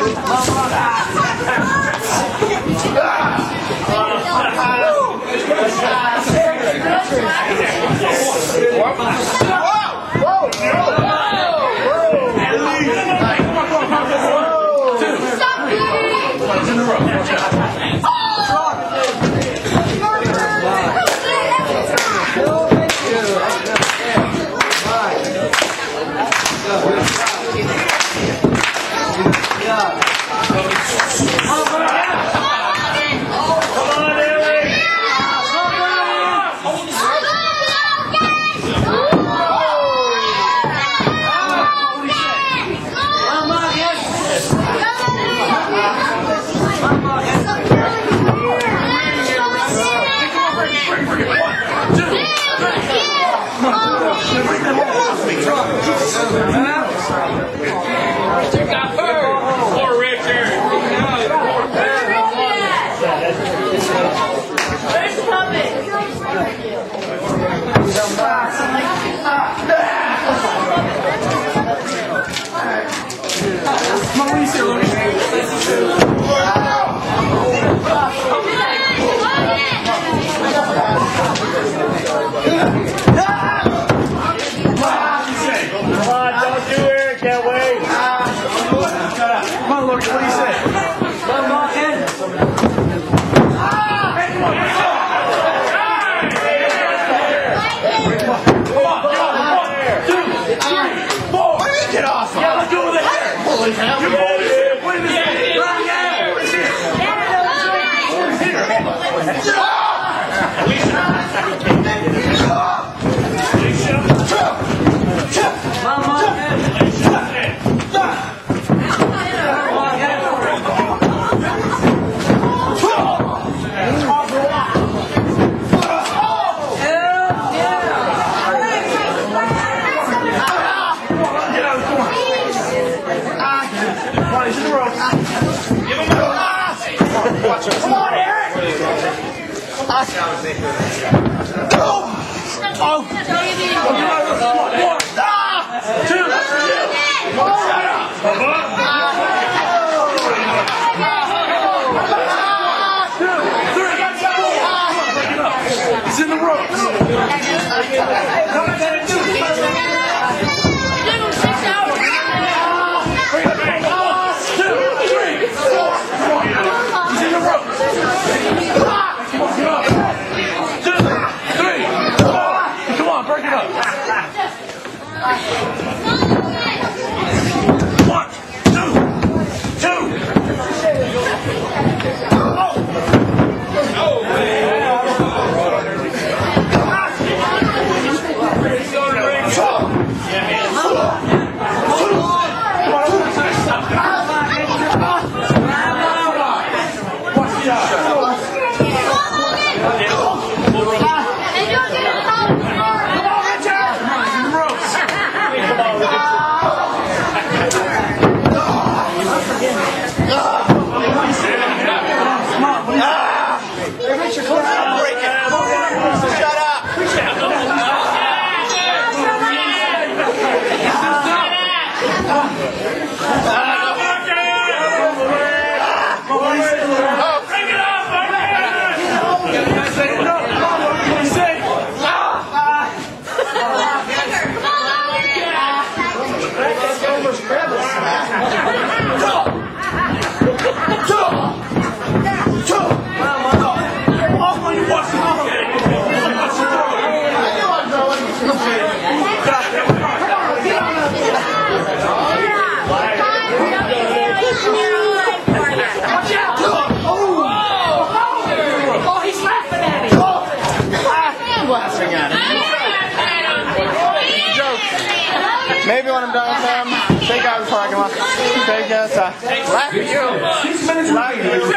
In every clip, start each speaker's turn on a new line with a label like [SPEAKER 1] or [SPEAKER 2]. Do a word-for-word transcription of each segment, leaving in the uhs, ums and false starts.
[SPEAKER 1] Maybe when I'm done with them, take out the parking lot. Take us, uh, laugh at you. Laugh at you.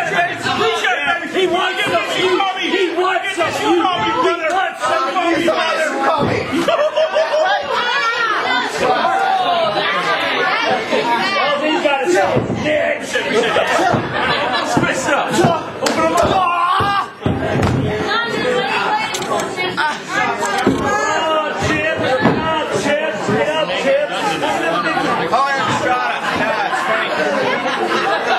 [SPEAKER 2] He wants us. He called me. He wants us. He called me brother. He called me brother. He's got to say, Nick. Spit up. Open up my door.
[SPEAKER 1] Oh, I just got it. Yeah, it's funny.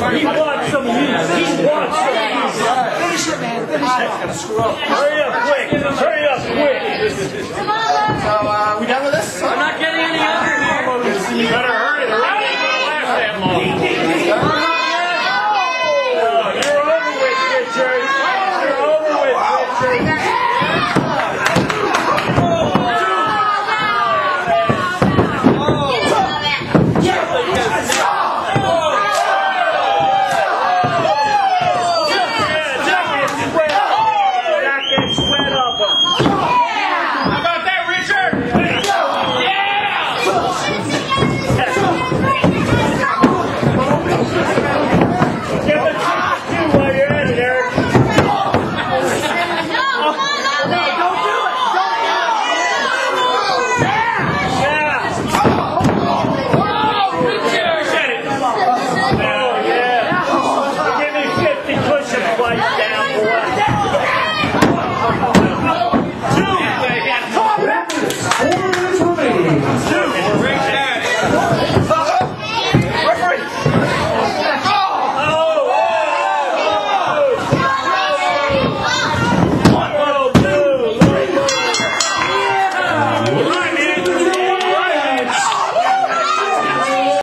[SPEAKER 2] He wants some of you. He wants some of you.
[SPEAKER 3] Finish it, man. Finish it.
[SPEAKER 2] Hurry up quick. Hurry up quick.